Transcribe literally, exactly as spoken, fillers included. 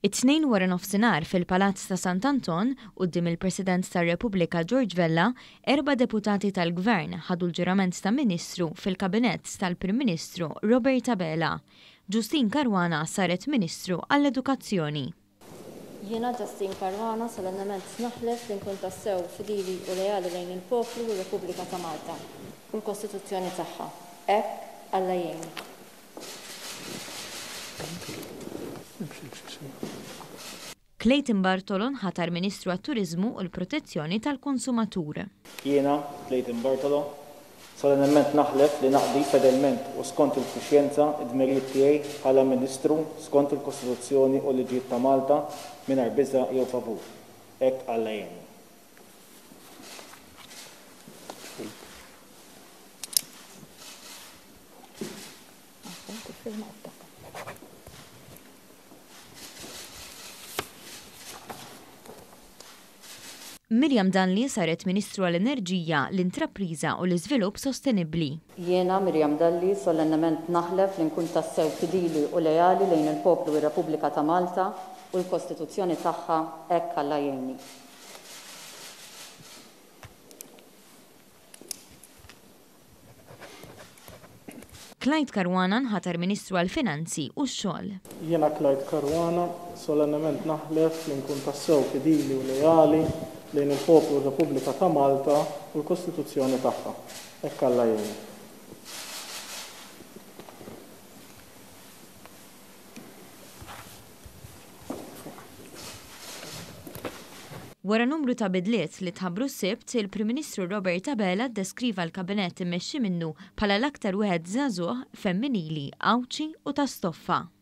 It-Tnejn waranofsinhar fil-Palazz ta' Sant'Anton quddiem il-President tar-Repubblika George Vella, erba' deputati tal-Gvern ħadu l-ġurament ta' Ministru fil-Kabinett tal-Prim Ministru Robert Abela. Justyne Caruana saret Ministru għall-Edukazzjoni. Jiena Justyne Caruana solennement naħlef li nkun tassew fidili u lejali lejn il-poplu u r-Repubblika ta' Malta u l-Kostituzzjoni tagħha. Hekk Alla jgħinni. Clayton Bartolo ħatar Ministru għat-Turiżmu u l-Protezzjoni tal-Konsumaturi. Jiena, Clayton Bartolo, solennement naħlef li naqdi fedelment u skont il-kuxjenza id-dmirijiet tiegħi bħala Ministru skont il-Kostituzzjoni u l-liġijiet ta' Malta mingħajr biża' jew favur. Hekk Alla jgħinni. Miriam Dalli saret Ministru għall-Enerġija, l-Intrapriża u l-Iżvilupp Sostenibbli. Jiena Miriam Dalli solennement naħlef li nkun tassew fidili u lejali lejn il-poplu u r-Repubblika ta' Malta u l-Kostituzzjoni tagħha hekk Alla jgħinni. Clyde Caruana ħatar Ministru għall-Finanzi u x-xogħol. Jiena Clyde Caruana solennement naħlef li nkun tassew fidili u lejali lejn il-poplu u r-Repubblika ta' Malta u l-Kostituzzjoni tagħha. Hekk Alla jgħinni. Wara numru ta' bidliet li tħabbru s-Sibt, il-Prim Ministru Robert Abela ddeskriva l-Kabinett immexxi minnu bħala l-aktar wieħed żagħżugħ femminili, għawċi u ta' stoffa.